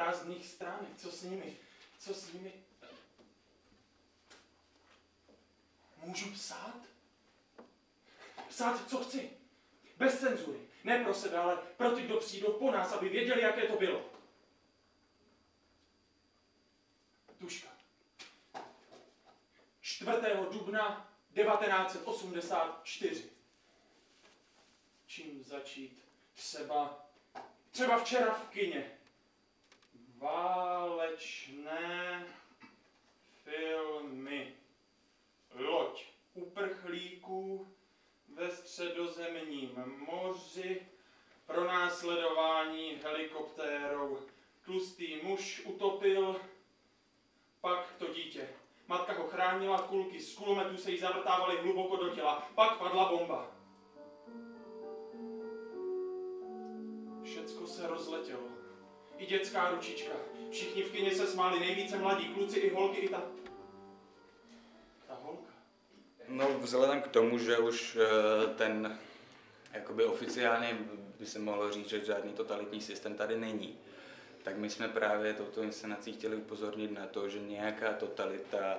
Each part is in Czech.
prázdných stránek. Co s nimi? Co s nimi? Můžu psát? Psát, co chci. Bez cenzury. Ne pro sebe, ale pro ty, kdo přijdou po nás, aby věděli, jaké to bylo. Tuška. 4. dubna 1984. Čím začít? Třeba včera v kině. Válečné filmy. Loď uprchlíků ve Středozemním moři, pronásledování helikoptérou. Tlustý muž utopil, pak to dítě. Matka ho chránila, kulky z kulometů se jí zavrtávaly hluboko do těla. Pak padla bomba. Všecko se rozletělo. I dětská ručička. Všichni v kině se smáli, nejvíce mladí kluci i holky, i ta holka. No, vzhledem k tomu, že už ten jakoby oficiálně by se mohlo říct, že žádný totalitní systém tady není, tak my jsme právě touto inscenací chtěli upozornit na to, že nějaká totalita,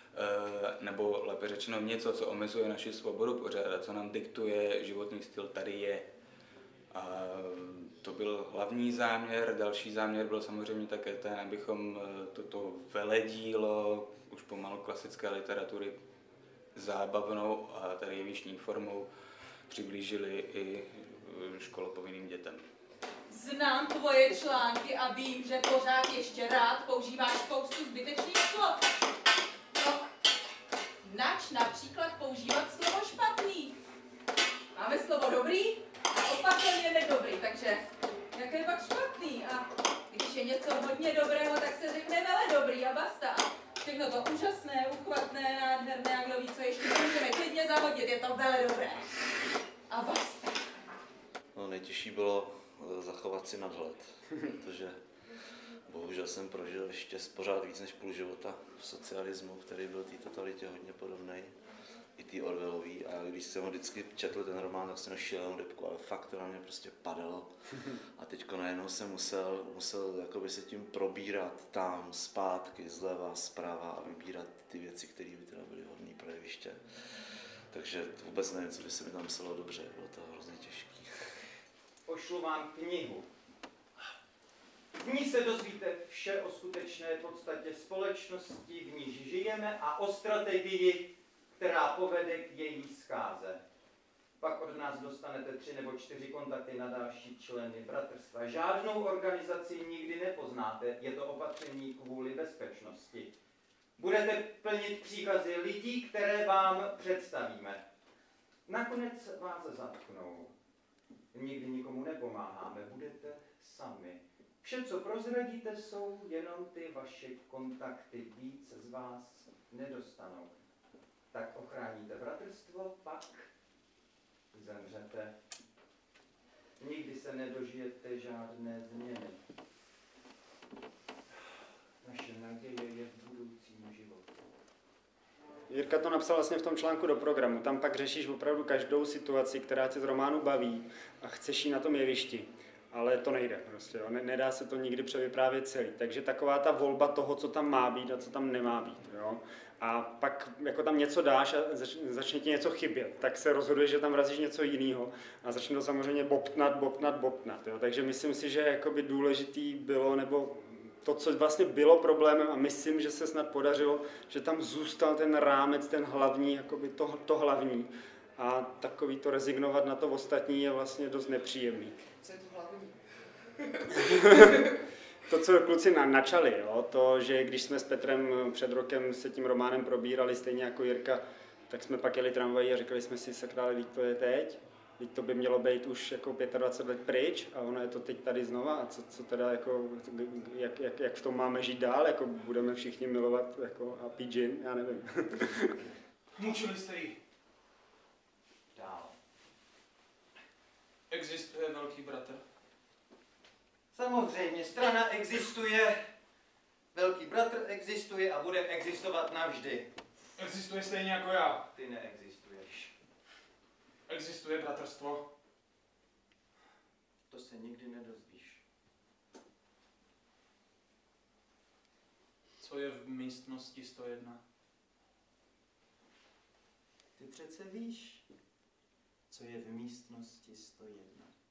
nebo lépe řečeno něco, co omezuje naši svobodu pořád, co nám diktuje životní styl, tady je. A to byl hlavní záměr. Další záměr byl samozřejmě také ten, abychom toto veledílo, už pomalu klasické literatury, zábavnou a tady jevištní formou přiblížili i školopovinným dětem. Znám tvoje články a vím, že pořád ještě rád používáš spoustu zbytečných slov. No, nač například používat slovo špatný. Máme slovo dobrý a opakovaně nedobrý, takže jaké je pak špatný? A když je něco hodně dobrého, tak se řekne vele dobrý a basta. A všechno to úžasné, uchvatné, nádherné a kdo ví, co ještě můžeme klidně zahodit, je to vele dobré. A basta. No, nejtěžší bylo zachovat si nadhled, protože bohužel jsem prožil ještě pořád víc než půl života v socialismu, který byl té totalitě hodně podobný, i té Orwellový. A když jsem ho vždycky četl ten román, tak jsem šílenou depku, ale fakt to na mě prostě padalo. A teďko najednou jsem musel jakoby se tím probírat tam, zpátky, zleva, zprava a vybírat ty věci, které by teda byly vhodné pro jeviště. Takže vůbec nevím, co by se mi tam psalo dobře, bylo to hrozně těžké. Pošlu vám knihu. V ní se dozvíte vše o skutečné podstatě společnosti, v níž žijeme, a o strategii, která povede k její zkáze. Pak od nás dostanete 3 nebo 4 kontakty na další členy bratrstva. Žádnou organizaci nikdy nepoznáte, je to opatření kvůli bezpečnosti. Budete plnit příkazy lidí, které vám představíme. Nakonec vás zatknou. Nikdy nikomu nepomáháme, budete sami. Vše, co prozradíte, jsou jenom ty vaše kontakty. Víc z vás nedostanou. Tak ochráníte bratrstvo, pak zemřete. Nikdy se nedožijete žádné změny. Naše naděje je v budoucím životu. Jirka to napsal vlastně v tom článku do programu. Tam pak řešíš opravdu každou situaci, která tě z románu baví a chceš jí na tom jevišti. Ale to nejde prostě, jo. Nedá se to nikdy převyprávět celý. Takže taková ta volba toho, co tam má být a co tam nemá být. Jo. A pak jako tam něco dáš a začne ti něco chybět, tak se rozhoduješ, že tam vrazíš něco jiného a začne to samozřejmě bobtnat. Jo. Takže myslím si, že jakoby důležitý bylo, nebo to, co vlastně bylo problémem, a myslím, že se snad podařilo, že tam zůstal ten rámec, ten hlavní, jakoby to hlavní. A takový to rezignovat na to ostatní je vlastně dost nepříjemný. Co je to hlavní? To, co kluci načali, jo, to, že když jsme s Petrem před rokem se tím románem probírali, stejně jako Jirka, tak jsme pak jeli tramvají a říkali jsme si, sakrále, teď to je teď, teď to by mělo být už jako 25 let pryč a ono je to teď tady znova a co teda jako, jak v tom máme žít dál, jako budeme všichni milovat jako a pít gin, já nevím. Mučili jste ji. Dál. Existuje velký bratr? Samozřejmě, strana existuje, velký bratr existuje a bude existovat navždy. Existuje stejně jako já. Ty neexistuješ. Existuje bratrstvo? To se nikdy nedozvíš. Co je v místnosti 101? Ty přece víš, co je v místnosti 101.